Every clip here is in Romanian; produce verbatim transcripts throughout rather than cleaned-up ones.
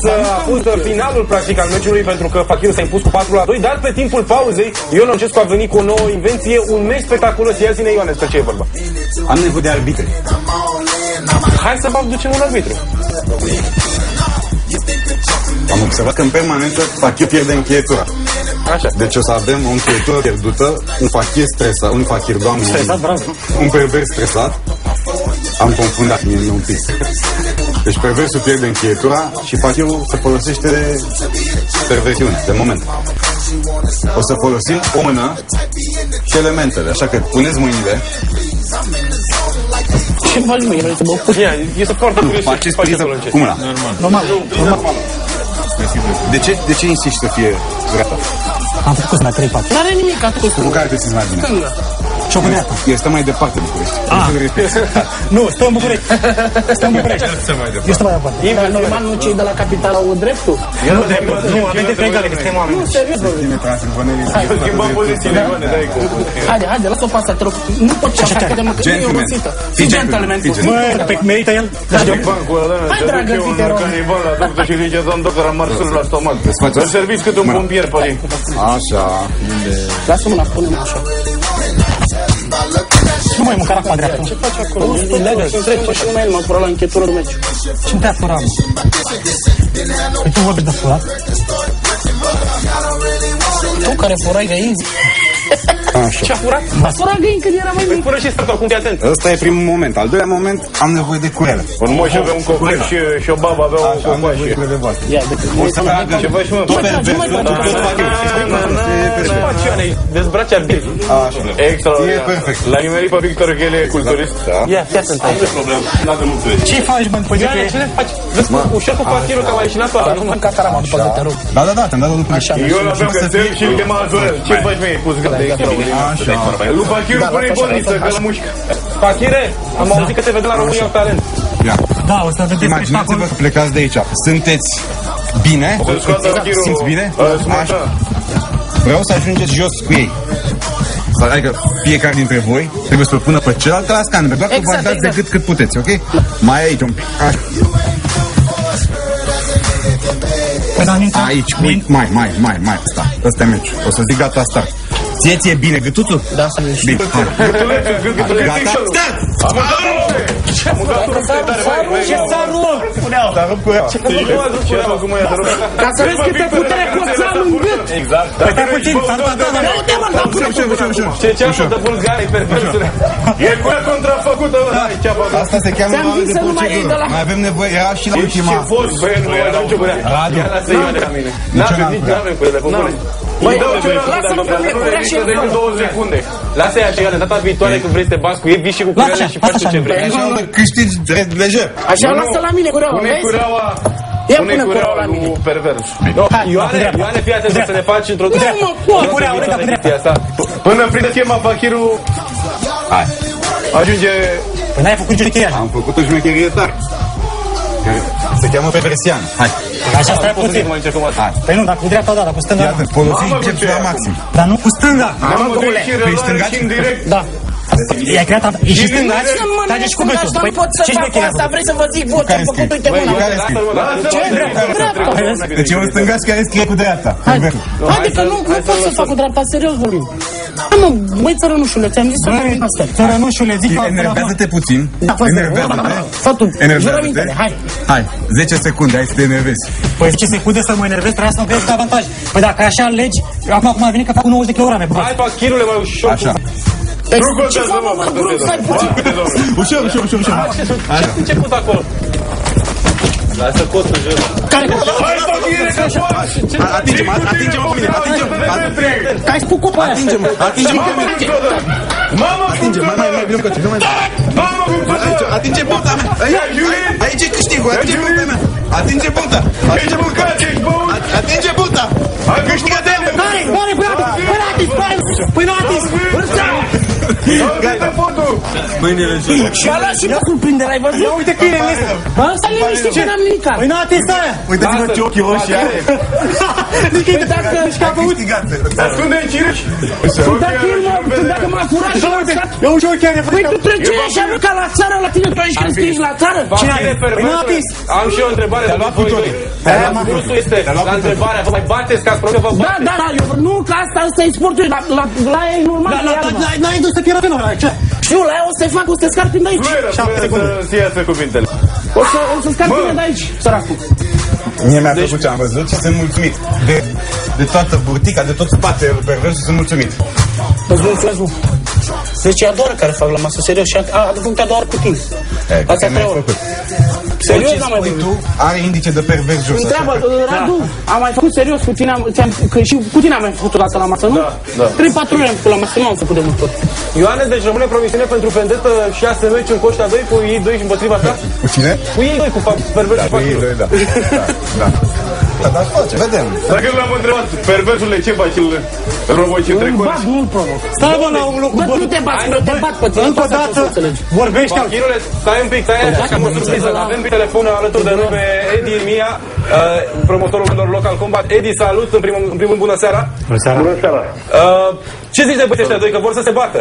a fost finalul practic al meciului pentru că Fakiru s-a impus cu patru la doi, dar pe timpul pauzei Ion Orcescu a venit cu o nouă invenție, un meci spectaculos. Ia zi-ne, Ioane, despre ce e vorba. Am nevoie de arbitri. Hai să ducem un arbitru. Am observat că în permanență Fakiru pierde încheietura. Așa. Deci o să avem o încheietură pierdută, un Fakir stresat, un Fakir, doamne, stresat, bravo. Un pervers stresat. Am confundat mie un pic. Deci perversul pierde încheietura și Fakiru se folosește de perversiune, de moment. O să folosim o mână și elementele, așa că puneți mâinile. Ce faci mâinile? Este foarte curios. Faceți priza cu mâna. Normal. Normal. De ce, de ce insisti să fie dreapta? Am făcut la trei patru. N-are nimic, am făcut. Cu care te simți mai bine? Stânga. Și-o cu dreapta. El stă mai departe, București. Ah. Nu, stă în București. Stă în București. Eu stă mai departe. Dar normal nu cei de la capitală au dreptul? Nu, avem dreptul egale, că suntem oameni. Nu, serios. Schimbăm pozițiile, Ioane, dai cu. Haide, haide, lasă-o pe asta, te rog. Nu pot ce așa, că de măcă, nu e obosită. Fii gentleman. Mă, pe merită el. Hai, dragă, zi, te rog. La doctor și zice, domn doctor, am marsuri la stomac. Să serviți cât un pompier, părin. Așa. Lasă mâna, pune-mă așa. Nu mai mâncara cu dreapta. Ce faci acolo? E legal, trece. Și nu mai el m-a furat la închetură de meci. Ce-mi te-a furat, mă? Păi tu vorbești de furat? Tu care furai găini? Ce-a furat? A furat găini când era mai mic. Fură și statul, acum fii atent. Ăsta e primul moment. Al doilea moment, am nevoie de curele. Un moș avea un copac și, și o babă avea un copac și... Ia, decât... O să meargă Ce faci, mă? tot perversul, tot Fakiru. Ce faci, Ioane? Dezbraci arbitru. Extraordinar. E perfect. L-a nimerit pe Victor, că el e culturist. Ia, fii atent aici. Ce faci, mă, după Ioane, ce le faci? Vezi cu ușor cu Fakiru, că am mai ieșinat toată. Nu mă încă carama după că te rog. Da, da, da, te-am dat o lucru. Așa. Eu l-aveam cățel și îl chema Azurel. Ce faci, mie? Cu zgândă extraordinar. Lui Fakiru pune-i bolniță, că îl mușcă. Fakire, am auzit că te vede la România au talent. Ia. Da, o să vedeți Imaginați-vă că plecați de aici. Sunteți bine? Simți bine? Așa. Vreau să ajungeți jos cu ei. Adică fiecare dintre voi trebuie să-l pună pe celălalt la scaner. Doar că vă dați de cât cât puteți, ok? Mai aici un pic. Aici, mai, mai, mai, mai, mai. Ăsta e meciul. O să zic gata, start. Ție ție bine gâtuțul? Da, să ne bine, hai. Gata? Ce s-a rupt? S-a rupt cureaua. Ce a făcut mă, te rog? Ca să vezi câtă putere poți să am în gât. Exact. Stai puțin, s-a rupt asta. Ce ceapă de bulgari, perversule. E curea contrafăcută, bă. Ce-a făcut? Asta se cheamă Ți-am zis să nu mai iei de la... Mai avem nevoie, era și la ultima. Ce fost, bă, nu mai dau nicio curea. Ia lasă Ioane la mine. Lasă, nici n-avem cu ele, făcule. Măi, lasă-mă pe mine curea și eu vreau două secunde. Lasă-i așa, Ioane, data viitoare când vrei să te bați cu ei, vii și cu cureaua și faci ce vrei. Așa câștigi lejer. Așa, lasă la mine cureaua, Pune vezi? cureaua. Ia Pune pune cureaua la lui mine. pervers. Ioane, Ioane, fii atent să ne faci într-o... Nu mă pot! Cureaua, urâta pe dreapta. Până prinde chema Fakiru, Hai. ajunge... Păi n-ai făcut nicio șmecherie. Am făcut o șmecherie tare. Se cheamă perversian. Hai. Așa stai puțin. Păi nu, dar cu dreapta da, dar cu stânga Iată, nu. folosim bicepsul la maxim. Dar nu cu stânga. Păi stângați? Da. I-ai creat, e și stângați, trage și cu gâtul. Nu pot să fac asta, vrei să vă zic, vot, am făcut, uite mâna. Care scrie? Ce? Dreapta. Deci e un stângați care scrie cu dreapta. Haide că nu, nu pot să fac cu dreapta, serios vorbim. Hai mă, băi țărănușule, ți-am zis să fac asta. Țărănușule, zic. Enervează-te puțin. Enervează-te. Fă tu, jurămintele, hai. Hai, zece secunde, hai să te enervezi. Păi zece secunde să mă enervez, trebuie să mă crezi de avantaj. Păi dacă așa alegi, acum acum a venit că fac nouăzeci de kilograme. Hai, Fakirule, mai ușor. Așa. Ce fac, mă, mă, grup, stai puțin. Ușor, ușor, ușor, ușor. Ce început acolo? Lasă cotul jos. Care cu? Hai, Fakire, că faci! Atinge-mă, atinge-mă pe mine, atinge-mă. Hai, spun cu aia. Atinge-mă, atinge-mă pe mine. Mamă, Atinge-mă, mai, mai, vină coace, mai. Mamă, cum faci? Atinge punta mea. Aici e câștigul, atinge punta mea. Atinge punta. Atinge punta. Atinge punta. Ai câștigat de mine. Care, care, băiatis, băiatis, băiatis, păi nu atis, vârsta! Gata, fotul! Mâinile jos. Și a luat și pe surprindere, ai văzut? Ia uite că e în listă. Bă, stai liniște că n-am nimicat. Păi nu atins aia. Uitați-vă ce ochii roșii are. Deci dacă... A câștigat. Ascunde în cirici. Dacă el mă... Dacă m-a furat și l-a lăsat... ia uite ochii are. Păi tu trece așa, nu ca la țară, la tine, tu aici când scrii la țară? Cine Fachire are? Păi nu a atins. perversule. Am și eu o întrebare de la voi doi. Cursul este la întrebarea, vă mai bateți ca ați promis că vă Da, bateți? da, da, eu nu, că asta, asta e sportul, la, la, la ea e normal. N-ai dus să fie rafinul ăla, ce? Știu, la ea o să te fac, o să te scarpi de aici. Fluieră, fluieră să iasă cuvintele. O să, o să scarpi de aici, săracul. Mie mi-a plăcut ce am văzut și sunt mulțumit. De, de toată burtica, de tot spatele perversul sunt mulțumit. Îți mulțumesc, nu. Deci e a doua oară care fac la masă, serios, și a, a, a făcut a doua oară cu tine. Asta mi-ai făcut. Serios, Ce n-am mai spui făcut. tu are indice de pervers jos. Întreabă, Radu, am mai făcut serios cu tine, am, ți-am, că și cu tine am mai făcut o dată la masă, nu? Da, da. trei patru ori am făcut la masă, nu am făcut de mult tot. Ioane, deci rămâne promisiune pentru Vendetta șase meci în Coșta doi cu ei doi și împotriva ta? Cu cine? Cu ei doi, cu perversul Da, și cu ei Fachirul. doi, da. Da, da. Da, dar face, vedem. Dacă l-am întrebat, perversule, ce faci îl roboci între Îl bat, coși? nu-l provoc. Stai bă la un loc cu Bă, bă. nu te bați, nu te bat pe tine. Încă o dată vorbește. Fachirule, stai un pic, stai așa, am o surpriză. Avem pe telefon alături de noi pe Edi Ilmia, uh, promotorul lor Local Combat. Edi, salut, în primul, în primul bună seara. Bună seara. Bună seara. Uh, ce zici de băieții ăștia doi, că vor să se bată?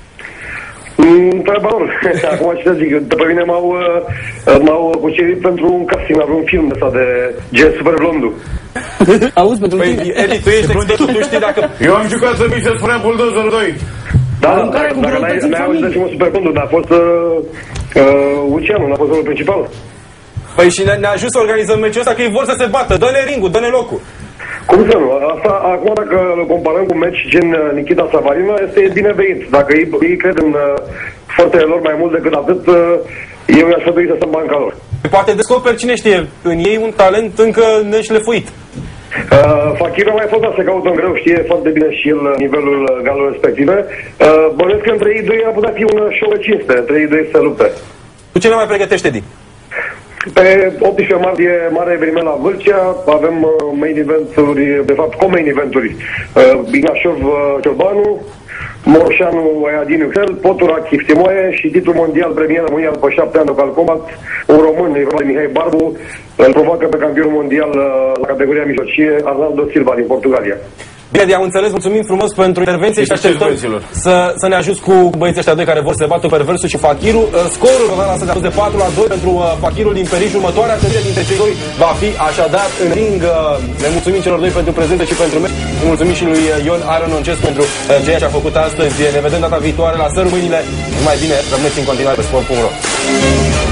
Întrebător. Acum ce să zic, după mine m-au, m-au cucerit pentru un casting, la un film ăsta de gen Super Blondu. Auzi, pentru Păi, tine? Edi, tu ești expertul, tu știi dacă... Eu am jucat să mi se spunea Bulldozer doi. Da, În care cu dacă n-ai greutăți în n-ai auzit de familie. film Super Blondu, dar a fost uh, uh, Luciano, n-a fost rolul principal. Păi și ne, ne ajuns să organizăm meciul ăsta că ei vor să se bată. Dă-ne ringul, dă-ne locul. Cum să nu? Asta, acum dacă îl comparăm cu meci gen uh, Nikita Savarina, este binevenit. Dacă ei, ei cred în uh, forțele lor mai mult decât atât, uh, eu i-aș trebui să stăm banca lor. Poate descoperi, cine știe, în ei un talent încă neșlefuit. Uh, Fachirul mai fost, dar se caută în greu, știe foarte bine și el nivelul uh, galului respective. Uh, Bănuiesc că între ei doi ar putea fi un show de cinste, între ei doi să lupte. Tu ce ne mai pregătești, Edi? Pe optsprezece martie, mare eveniment la Vâlcea, avem uh, main eventuri, de fapt co-main eventuri. Uh, Ignașov uh, Ciobanu, Morșanu Ayadin Uxel, Potura Chiftimoaie și titlul mondial premier România după șapte ani Local Combat. Un român, e vorba de Mihai Barbu, îl provoacă pe campionul mondial uh, la categoria mijlocie, Arnaldo Silva din Portugalia. Bine, Edi, am înțeles, mulțumim frumos pentru intervenție și așteptăm să, să ne ajuți cu băieții ăștia doi care vor să se bată perversul și Fachirul. Scorul total astăzi a fost de patru la doi pentru uh, Fachirul din Periș. Următoarea întâlnire dintre cei doi va fi așadar în ring. Uh, le mulțumim celor doi pentru prezență și pentru meci. Mulțumim și lui Ion Arononcescu pentru uh, ceea ce a făcut astăzi. Ne vedem data viitoare la Sără Mâinile. Numai bine, rămâneți în continuare pe sport punct ro.